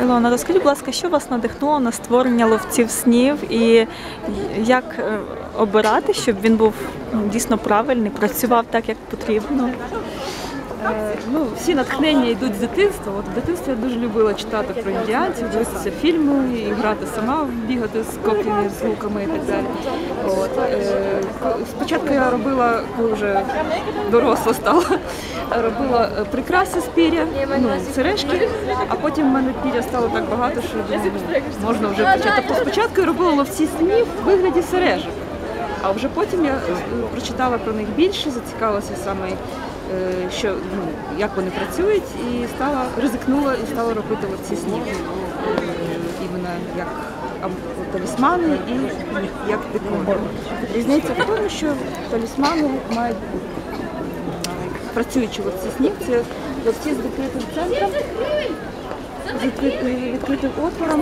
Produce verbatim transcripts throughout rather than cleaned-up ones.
Ілона, розкажіть, будь ласка, що вас надихнуло на створення ловців снів і як е, обирати, щоб він був ну, дійсно правильний, працював так, як потрібно? Е, ну, всі натхнення йдуть з дитинства. От в дитинстві я дуже любила читати про індіанців, дивитися фільми, і грати сама, бігати з коп'ями, з луками і так далі. От, е, спочатку я робила, коли вже доросла стала, робила прикраси з пір'я, ну, сережки, а потім в мене пір'я стало так багато, що думаю, можна вже почати. Тобто спочатку я робила ловці снів в вигляді сережок, а вже потім я прочитала про них більше, зацікавилася саме що, ну, як вони працюють, і стала, ризикнула і стала робити ці снів. Іменно як талісмани і як декор. Різниця в тому, що талісмани мають працюючи ловці снів, це ловці з відкритим центром, з відкритим отвором.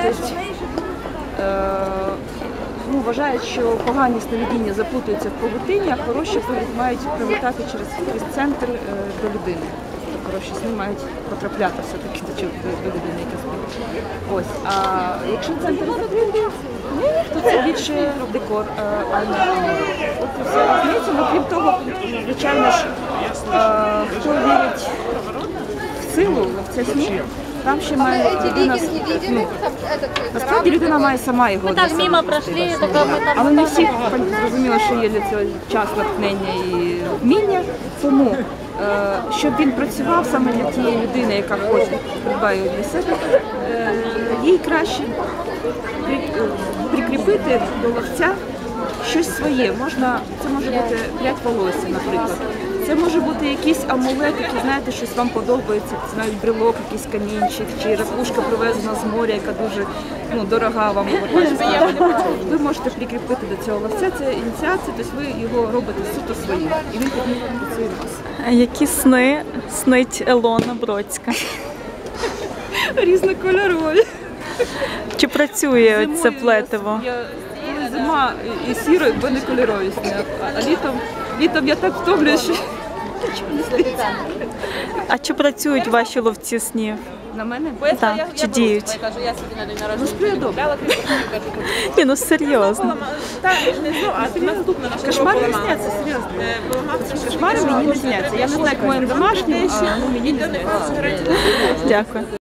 Ну, вважають, що погані сновидіння заплутуються в павутині, а хороші мають прилетати через, через центр е, до людини. Тобто хороші сни мають потрапляти все-таки до, до людини, яка спить. Ось. А якщо центр закритий, то це більше декор, а не от вся різниця. Ну, крім того, звичайно ж, е, хто вірить в силу, в це снів, там ще має людина, ну, насправді людина має сама його. Ми так мимо пройшли, але не всі зрозуміло, що є для цього час, натхнення і вміння. Тому, щоб він працював саме для тієї людини, яка хоче, придбає його для себе, їй краще прикріпити до ловця щось своє. Можна, це може бути прядь волосся, наприклад. Це може бути якийсь амулет, який, знаєте, щось вам подобається, навіть брелок, якийсь камінчик, чи ракушка привезена з моря, яка дуже ну, дорога вам. Ви можете прикріпити до цього ловця, це ініціація, тобто ви його робите суто своїм, і він тоді працює у вас. Які сни снить Ілона Бродська? Різнокольорові. Чи працює це плетиво? Я, зима і сіро, бо не кольорові сни, а літом, літом я так втомлююсь, що нічого не сниться. А чи працюють ваші ловці снів? На мене? Так, чи діють? Ну, сплю добре. Ні, ну серйозно. Кошмари не сняться, серйозно. Кошмари мені не сняться. Я не знаю, як моїм домашнім, а ну, мені не сняться. Дякую.